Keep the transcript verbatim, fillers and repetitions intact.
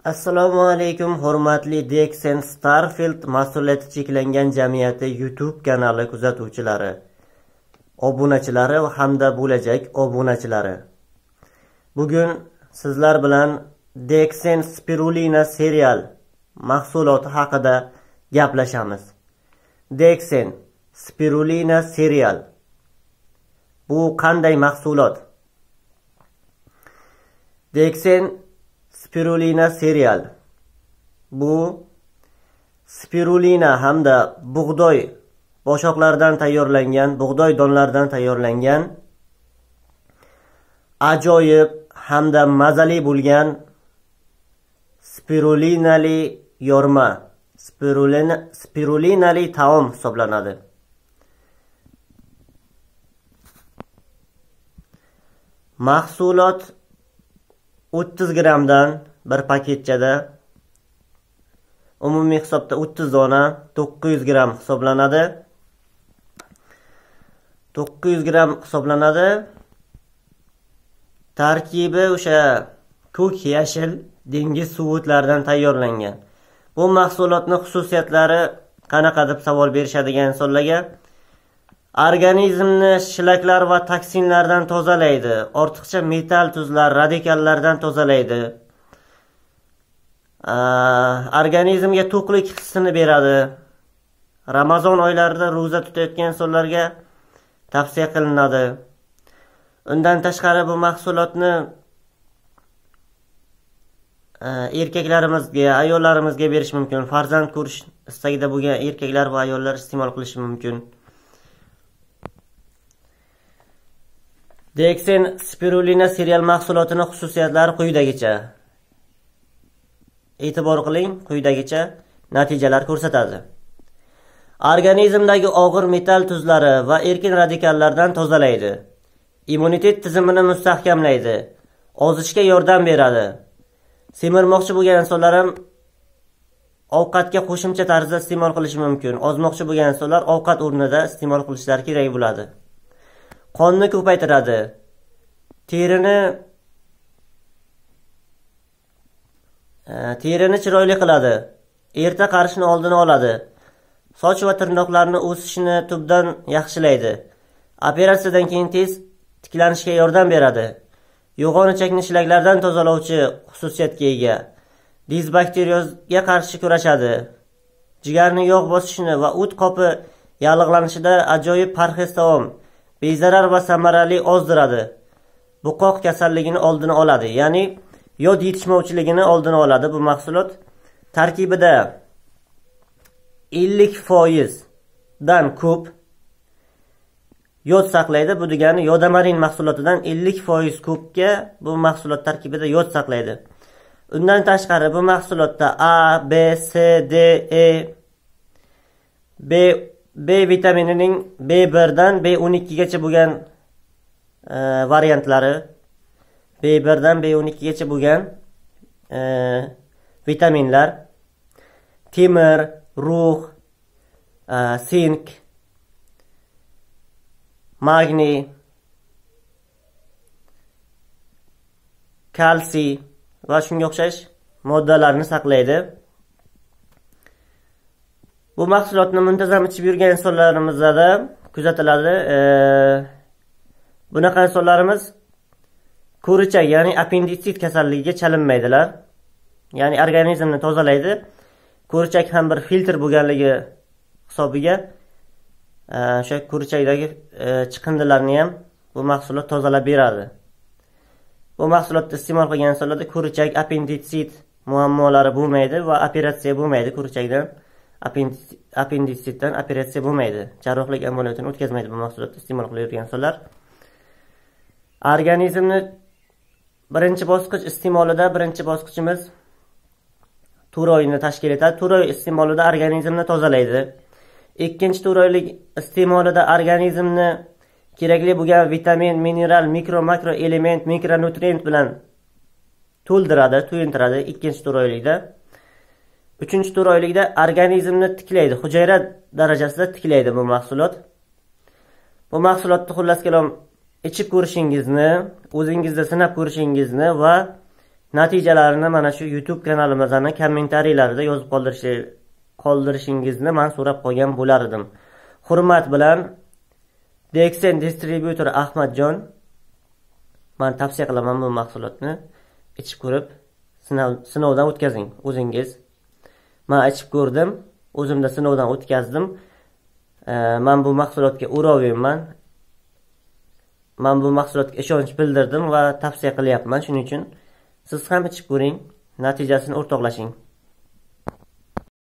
Assalomu alaykum, hurmatli Dexen Starfield mas'uliyati cheklangan jamiyati YouTube kanali kuzatuvchilari, obunachilari va hamda bo'lajak obunachilari. Bugun sizlar bilan Dexen Spirulina serial mahsuloti haqida gaplashamiz. Dexen Spirulina serial bu qanday mahsulot? Dexen Spirulina serial bu spirulina hamda bug'doy boshoqlaridan tayyorlangan, bug'doy donlaridan tayyorlangan ajoyib hamda mazali bo'lgan spirulinali yorma, spirulina spirulinali taom hisoblanadi. Mahsulot o'ttiz grammdan bir paketchada, umumiy hisobda o'ttiz dona, to'qqiz yuz gramm hisoblanadi. to'qqiz yuz gramm hisoblanadi. Tarkibi o'sha ko'k yashil dengiz suvotlaridan tayyorlangan. Bu mahsulotning xususiyatlari qanaqa deb savol berishadigan insonlarga, organizmni shlaklar va toksinlardan tozalaydi, ortiqcha metal tuzlar, radikallardan tozalaydi. Organizmga to'qlik hissini beradi. Ramazon oylarida ro'za tutayotgan insonlarga tavsiya qilinadi. Undan tashqari bu mahsulotni erkaklarimizga, ayollarimizga berish mumkin. Farzand ko'rish istagida bo'lgan erkaklar va ayollar iste'mol qilishi mumkin. Dexen Spirulina serial mahsulotining xususiyatlari quyidagicha. E'tibor qiling, quyidagicha natijalar ko'rsatadi. Organizmdagi og'ir metal tuzlari va erkin radikallardan tozalaydi. Immunitet tizimini mustahkamlaydi. Ozishga yordam beradi. Semirmoqchi bo'lgan insonlar ham ovqatga qo'shimcha tarzda iste'mol qilishi mumkin. Ozmoqchi bo'lgan insonlar ovqat o'rnida iste'mol qilishlari kerak bo'ladi. Qonni ko'paytiradi. Terini e, terini chiroyli qiladi. Erta qarishni oldini oladi. Soch va tirnoqlarni o'sishini tubdan yaxshilaydi. Operatsiyadan keyin tez tiklanishga yordam beradi. Yo'g'on ichakni shlaklardan tozalovchi xususiyatga ega. Disbakteriozga qarshi kurashadi. Jigarning yog' bosishini va o't qopi yallig'lanishida ajoyib parhez taom. Bezarar va samarali ozdiradi. Buqoq kasalligini oldini oladi. Ya'ni yod yetishmovchiligini oldini oladi bu mahsulot. Tarkibida ellik foiz dan ko'p yod saqlaydi. Bu degani yodamarin mahsulotidan ellik foiz ko'pga bu mahsulot tarkibida yod saqlaydi. Undan tashqari bu mahsulotda A, B, C, D, E, B B vitaminining B bir dan B o'n ikki gacha bo'lgan e, variantlari, B bir dan B o'n ikki gacha bo'lgan e, vitaminlar, temir, rux, e, sink, magniy, kalsiy va shunga o'xshash moddalarni saqlaydi. Bu mahsulotni muntazam ichib yurgan insonlarimizda kuzatiladi. E, bunaqa insonlarimiz ko'richak, ya'ni appenditsit kasalligiga chalinmaydilar. Ya'ni organizmni tozalaydi. Ko'richak ham bir filtr bo'lganligi hisobiga o'sha e, ko'richakdagi e, chiqindilarni ham bu mahsulot tozalab beradi. Bu mahsulotni iste'mol qilgan insonlarda ko'richak, appenditsit muammolari bo'lmaydi va operatsiya bo'lmaydi ko'richakdan. Appenditsitdan operatsiya bo'lmaydi. Jarrohlik amaliyotini o'tkazmaydi bu mahsulotni iste'mol qilayotgan insonlar. Organizmni birinchi bosqich iste'molida birinchi bosqichimiz turoyni tashkil etadi. Turoy iste'molida organizmni tozalaydi. Ikkinchi turoylik iste'molida organizmni kerakli bo'lgan vitamin, mineral, mikro, makro element, mikronutrient bilan to'ldiradi, to'yintiradi ikkinchi turoylikda. Uchinchi turoylikda organizmni tiklaydi, hujayra darajasida tiklaydi bu mahsulot. Bu mahsulotni xullas kalom ichib ko'rishingizni, o'zingizda sinab ko'rishingizni va natijalarini mana shu YouTube kanalimizning kommentariyalarida yozib qoldirish qoldirishingizni men so'rab qolgan bo'lar edim. Hurmat bilan Dexen distributor Ahmadjon, men tavsiya qilaman bu mahsulotni ichib ko'rib, sinov sinovdan o'tkazing o'zingiz. Men ichib ko'rdim, o'zimda sinovdan o'tkazdim. Men bu mahsulotga o'rovman. Men bu mahsulotga ishonch bildirdim va tavsiya qilyapman. Shuning uchun siz ham ichib ko'ring, natijasini o'rtoqlashing.